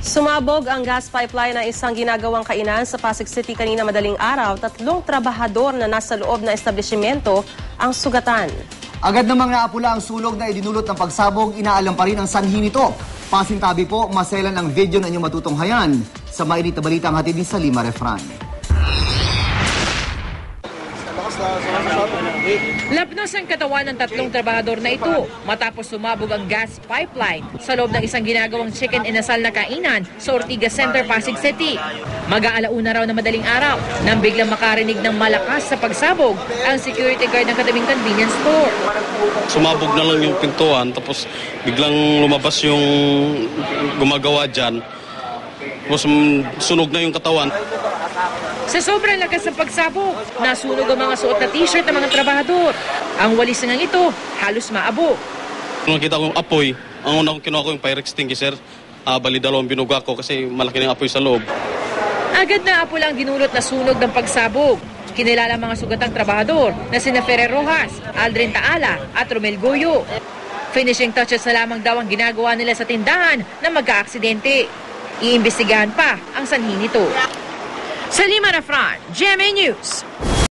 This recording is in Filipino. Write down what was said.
Sumabog ang gas pipeline na isang ginagawang kainan sa Pasig City kanina madaling araw. 3 trabahador na nasa loob ng establishmento ang sugatan. Agad namang naapula ang sulog na idinulot ng pagsabog, inaalam pa rin ang sanhi nito. Pasintabi po, maselan ang video na inyong matutunghayan. Sa mainit na balita ang hatid ni Salima Refran. Lapnos ang katawan ng 3 trabahador na ito matapos sumabog ang gas pipeline sa loob ng isang ginagawang chicken inasal na kainan sa Ortigas Center, Pasig City. Mag-aalauna raw na madaling araw nang biglang makarinig ng malakas sa pagsabog ang security guard ng katabing convenience store. Sumabog na lang yung pintuan tapos biglang lumabas yung gumagawa dyan. Tapos sunog na yung katawan. Sa sobrang lakas ng pagsabog, nasunog ang mga suot na t-shirt ng mga trabahador. Ang walis na nga ito, halos maabo. Nung nakita ko yung apoy, ang una kong kinuha ko yung fire extinguisher. Bali dalawang binuga ko kasi malaki na yung apoy sa loob. Agad na apo lang dinulot na sunog ng pagsabog. Kinilala mga sugatang trabahador na sina Ferrer Rojas, Aldrin Taala at Romel Goyo. Finishing touches na lamang daw ang ginagawa nila sa tindahan na magka-aksidente. Iimbestigahan pa ang sanhi nito. Salima Refran, GMA News.